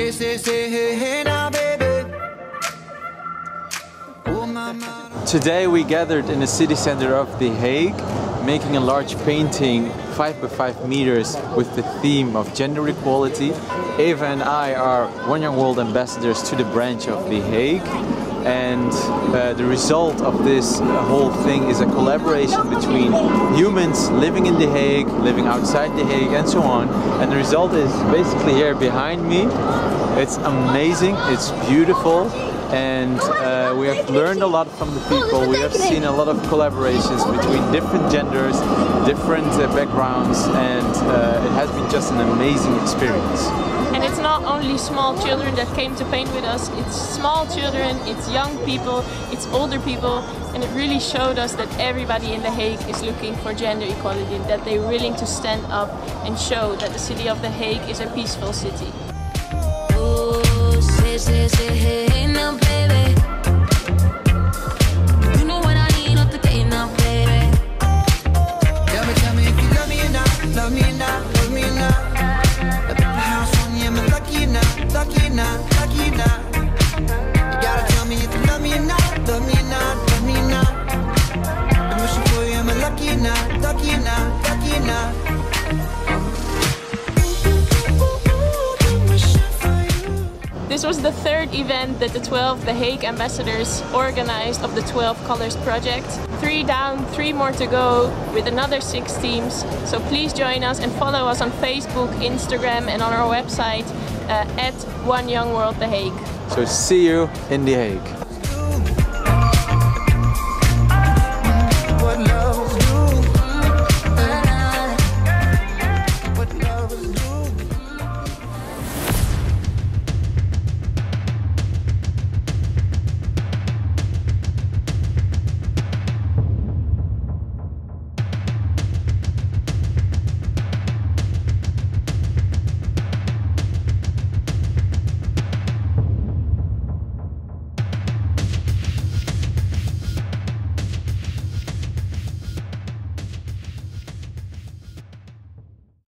Today we gathered in the city center of The Hague, making a large painting 5 by 5 meters with the theme of gender equality. Eva and I are One Young World ambassadors to the branch of The Hague, and the result of this whole thing is a collaboration between humans living in The Hague, living outside The Hague, and so on. And the result is basically here behind me. It's amazing, it's beautiful, and we have learned a lot from the people. We have seen a lot of collaborations between different genders, different backgrounds, and it has been just an amazing experience. And it's not only small children that came to paint with us, it's small children, it's young people, it's older people, and it really showed us that everybody in The Hague is looking for gender equality, that they're willing to stand up and show that the city of The Hague is a peaceful city. Hey now, baby. You know what I need, not the day now, baby. Tell me if you love me or not, love me or not, love me or not. I put the house on you, am I lucky or not, lucky or not, lucky or not. You gotta tell me if you love me or not, love me or not, love me or not. I'm wishing for you, am I lucky or not, lucky or not, lucky or not. This was the third event that the 12 The Hague ambassadors organized of the 12 Colors project. 3 down, 3 more to go with another 6 teams. So please join us and follow us on Facebook, Instagram, and on our website at One Young World The Hague. So see you in The Hague.